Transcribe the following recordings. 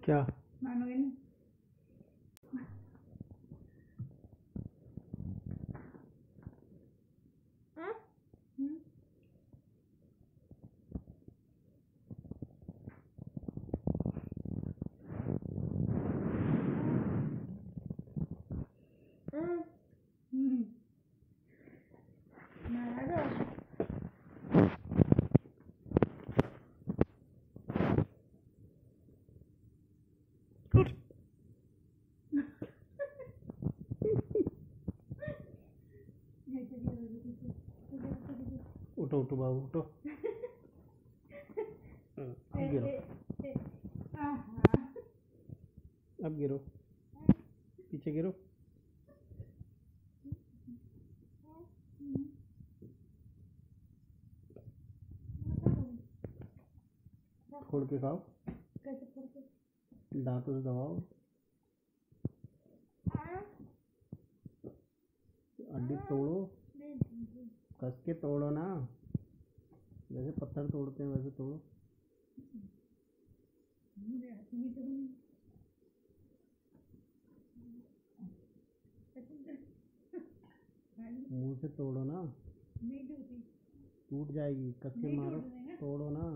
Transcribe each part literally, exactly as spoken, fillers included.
क्या मानोगे नहीं। हम्म? हम्म। मारा दो। उठो उठो बाबू उठो। अब गिरो अब गिरो पीछे गिरो। फोड़ के खाओ, कैसे फोड़ के? दांतों से दबाओ, हड्डी तोड़ो, कस के तोड़ो ना, जैसे पत्थर तोड़ते हैं वैसे तोड़ो। मुंह से तोड़ो ना, टूट जाएगी, कस के मारो, तोड़ो ना।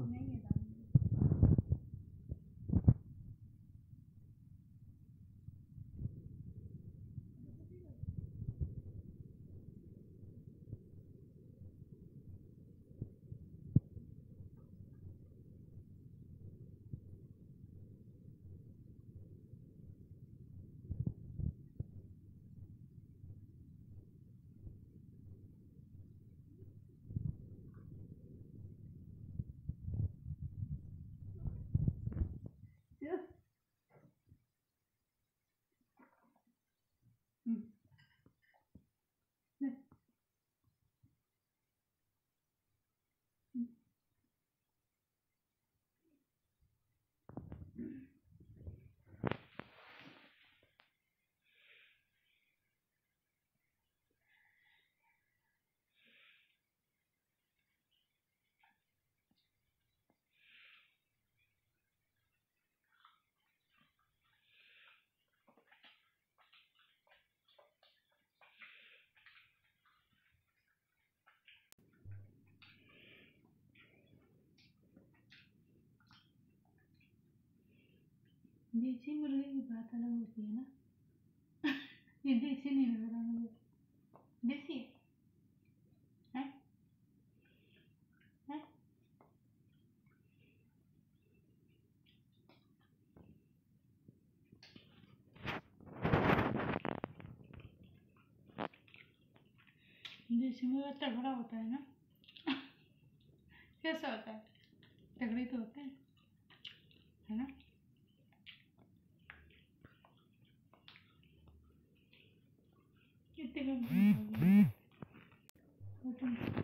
देसी मुर्गे की बात अलग होती है ना। ये देसी नहीं लग रहा मुझे। देसी है है? देसी मुर्गा तगड़ा होता है ना। कैसा होता है? तगड़ी तो होता है है ना। कितने